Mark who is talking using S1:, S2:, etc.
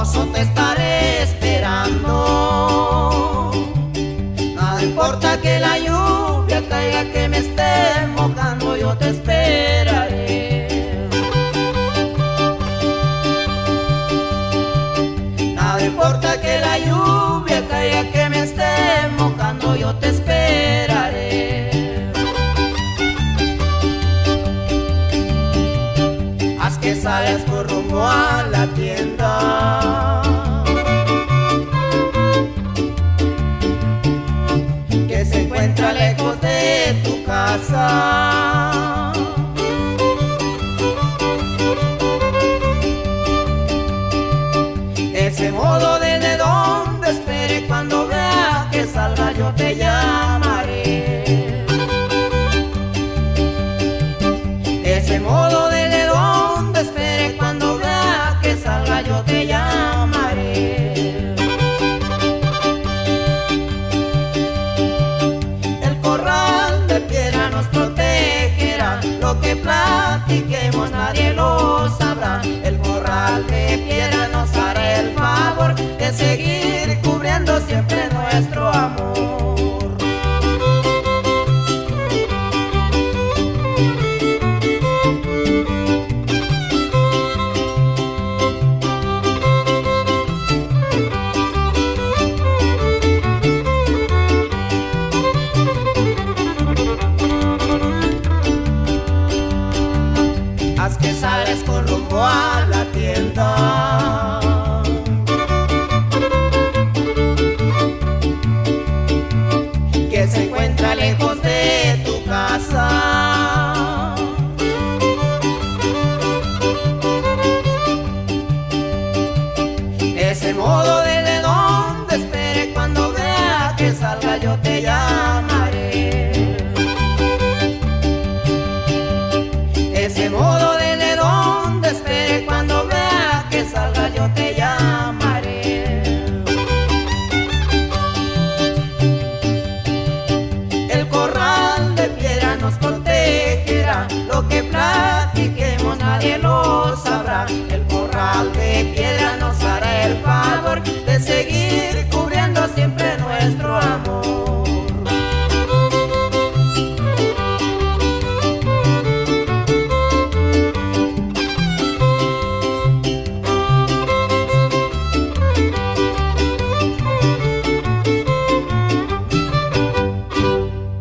S1: hermoso, te estaré esperando. Nada importa que la lluvia caiga, que me esté mojando, yo te esperaré. Nada importa que la lluvia caiga, que me esté mojando, yo te esperaré. Haz que salgas por rumbo a la tienda, que se encuentra lejos de tu casa. Ese modo desde donde espere, cuando vea que salga yo te llamaré. Ese modo desde donde espere, cuando vea que salga yo te llamaré. El corral de piedra nos protegerá, lo que platiquemos nadie lo sabrá. El corral de piedra nos hará el favor de seguir cubriendo siempre nuestro amor. Haz que sales con rumbo a la tienda, que se encuentra lejos de tu casa. Ese modo de